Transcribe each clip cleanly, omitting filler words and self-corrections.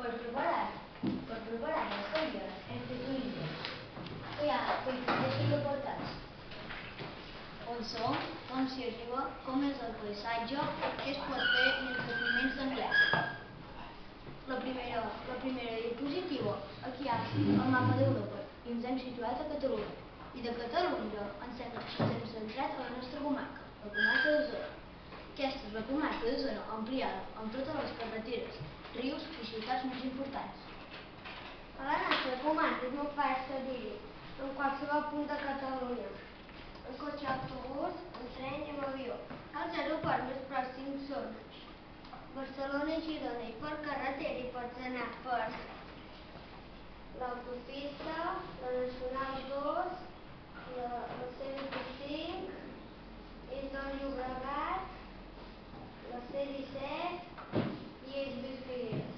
Per preparar aquesta guia hem fet un índex que hi ha 25 apartats, on són com s'hi arriba, com és el paisatge, què es pot fer i els documents d'anglès. La primera diapositiva, aquí hi ha el mapa d'Europa i ens hem situat a Catalunya. I de Catalunya ens hem centrat a la nostra comarca, la comarca d'Osona. Aquesta és la comarca d'Osona ampliada amb totes les carreteres, rius i ciutats més importants. A la nostra comarca és molt fàcil dir-hi, en qualsevol punt de Catalunya, en cotxe, autobús, en tren i en avió. Els aeroports més pròxims són Barcelona i Girona, i per carretera hi pots anar per l'autopista, la Nacional 2, la C25, és del Llobregat, la C17 i és Figueres.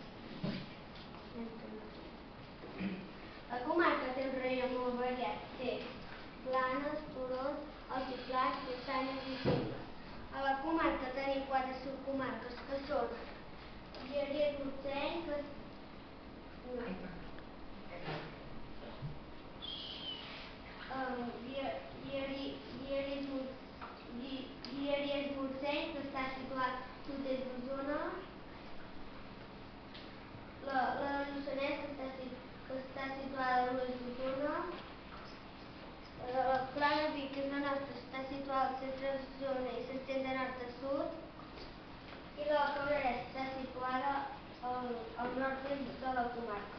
La comarca té un raïm molt variat, té planes, turons, altiplans, muntanyes i cimles. A la comarca tenim 4 subcomarques que són Lleret-Montseny, que està situat al sud-est d'Osona, la del Lluçanès, que està situada a l'oest d'Osona, la Plana Vic, que és la nostra, està situada al centre d'Osona i s'estén de nord a sud, i la Cabrera està situada al nord-est de la comarca.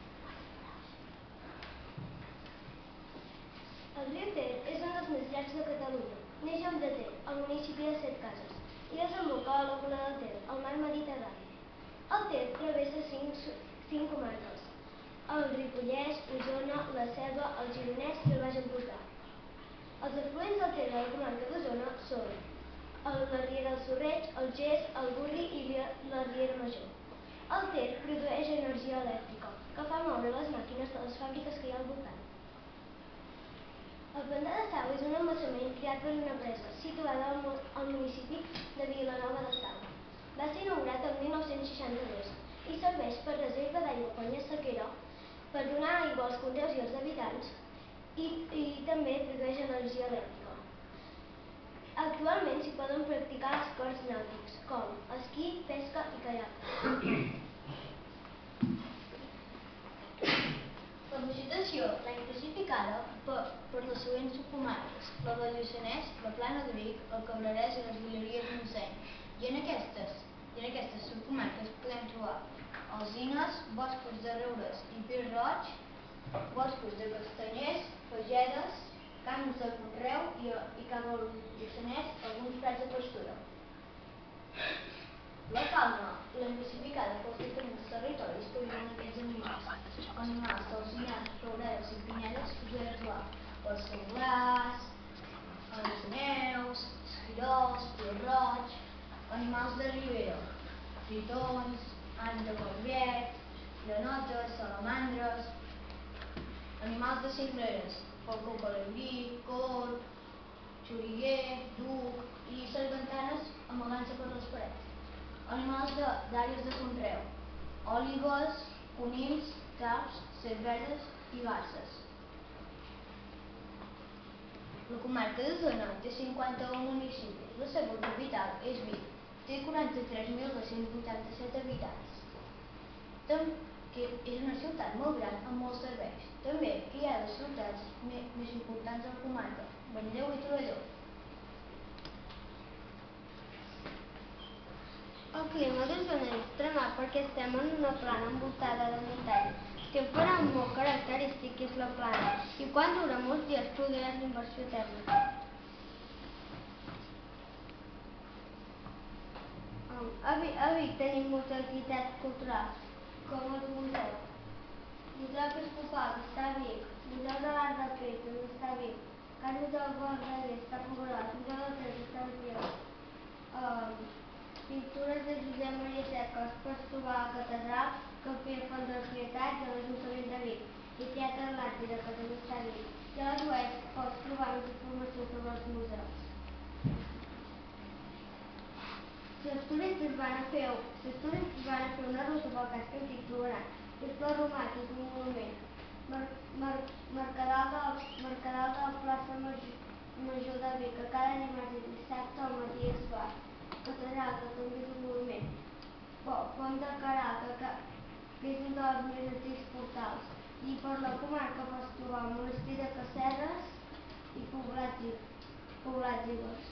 El riu Ter és un dels més llargs de Catalunya. Neix al de Ter, al municipi de Setcases, i desemboca a la laguna del Ter, al mar Mediterrani. El Ter travessa 5 comarques: el Ripollès, Osona, la Selva, el Gironès i el Baix Empordà. Els afluents del Ter de la comarca d'Osona són la riera del Sorreig, el Ges, el Burri i la riera Major. El Ter produeix energia elèctrica, que fa moure les màquines de les fàbriques que hi ha al voltant. El Pantà de Sau és un embassament creat per una empresa situada al municipi de Vilanova de Sau. Va ser inaugurat el 1962 i serveix per reserva d'aigua quan hi ha sequera, per donar aigua als conreus i als habitants i també produeix energia elèctrica. Actualment s'hi poden practicar esports nàutics com esquí, pesca i caiac. La vegetació l'ha classificada per les següents subcomarques: la del Lluçanès, la Plana de Vic, el Cabrerès i les Guilleries de Montseny. I en aquestes subcomarques podem trobar alzines, boscos de roures i pi roig, boscos de castanyers, fagedes, camps de conreu i cap al Lluçanès alguns prats de pastura. La fauna l'hem classificada pels diferents territoris que viuen aquests animals. Animals d'alzinars, rouredes i pinedes que podem trobar els senglars, els guineus, esquirols, pil-roig, animals de ribera, tritons, ants de corbiet, granotes, salamandres, animals de cingleres, falcó colibrí, corb, xoriguer, duc i sargantanes amagant-se per les parets. Animals d'àrees de conreu: òligues, conills, caps, cerveses i garses. La comarca d'Osona té 51 municipis. La seva capital és Vic. Té 43.287 habitants. Que és una ciutat molt gran amb molts serveis. També hi ha les ciutats més importants de la comarca: Manlleu i Torelló. El clima d'Osona és extremat perquè estem en una plana envoltada de muntanyes. Té un fenomen molt característic, que és la plana, i quan dura molts dies produeix inversió tèrmica. A Vic tenim moltes activitats culturals, com els museus. Museu Episcopal, que està a Vic, Museu de l'Art del Crist, també està a Vic, Cases del Verdaguer, està a Fontgròs, Museu del Temps, està a Vic. Pintures de Josep Maria Serra, els pots trobar a la catedral, Capella Font de les Pietats i a l'Ajuntament de Vic, i Teatre Atlàntida, que també està a Vic. I a la web pots trobar més informació sobre els museus. Si els turistes es van a fer una ruta pel casc antic trobaran temple romà, que és un monument, mercadal de la plaça Major de Vic, que cada dimarts i dissabte al matí es fa, catedral, que també és un monument, Pont de Queralt, que és un dels més antics portals, i per la comarca pots trobar el monestir de Casserres i poblats ibers.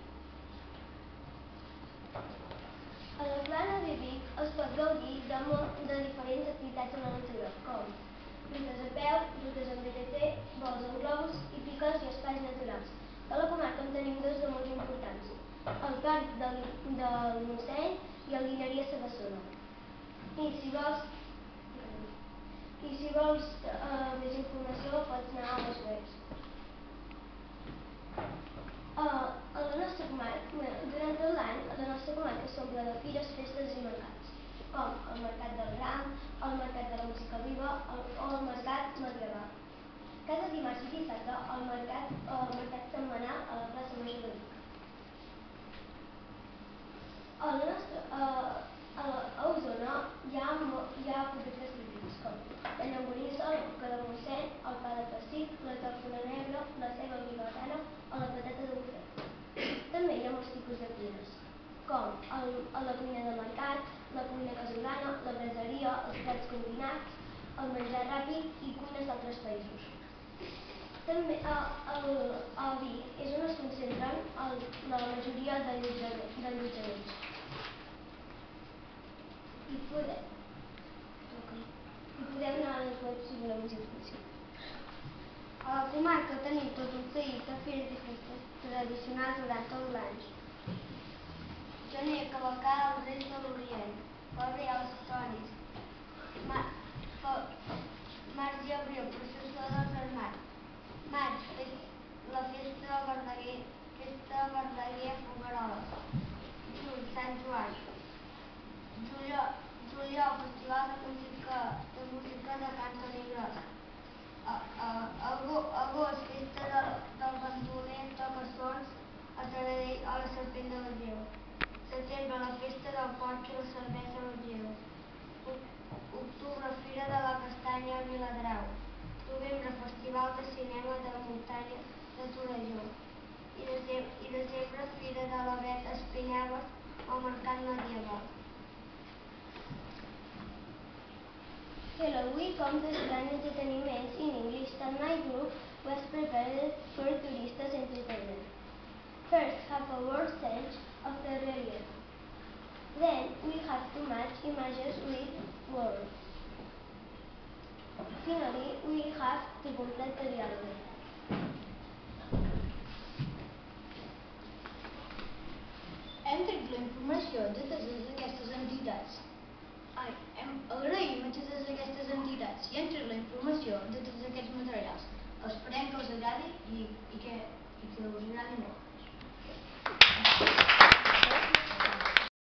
A la plana de Vic es pot gaudir de diferents activitats a la natura, com rutes a peu, rutes en BTT, vols en globus i piques i espais naturals. A la comarca en tenim dos de molt importants, el Parc del Montseny i el Guilleria Sabassona. I si vols més informació pots anar a les webs. Durant tot l'any, a la nostra comarca s'omple de fires, festes i mercats, com el Mercat del Gram, el Mercat de la Música Viva o el Mercat Medieval. Cada dimarts i dissabte el mercat setmanal a la plaça Major de Vic. A Osona hi ha productes típics com la llonganissa, la coca de Montseny, el pa de pessic, la tòfona negra, la ceba bigotana o la patata de bufet. També hi ha molts tipus de cuines, com la cuina de mercat, la cuina casolana, la braseria, els plats combinats, el menjar ràpid i cuines d'altres països. També a Vic és on es concentren la majoria d'allotjaments. I podem anar a les webs si voleu més informació. A la comarca tenim tot un seguit de fires i festes tradicionals durant tot l'any. Gener, cavalcada dels Reis de l'Orient. Febrer, els toris. Març i abril, processó dels Armats. Maig, la festa de Verdaguer a Fogueroles. Juny, Sant Joan. Juliol, festival de música de Cantoni Gros. Agost, festa del bandoler, toca-sons, a Taradell o la serpent de la Greu. Setembre, la festa del porc i la cervesa a Manlleu. Octubre, fira de la castanya a Viladrau. Novembre, festival de cinema de muntanya de Torelló. I desembre, fira de l'Avet a Espinelves o mercat medieval. Hello, we come to explain entertainment in English that my group was prepared for tourists' entertainment. First, have a word sense of the relief. Then, we have to match images with words. Finally, we have to complete the dialogue. Hem tret la informació de totes aquestes entitats. Agraïm a totes aquestes entitats i hem tret la informació de tots aquests materials. Esperem que us agradi i que us agradi molt.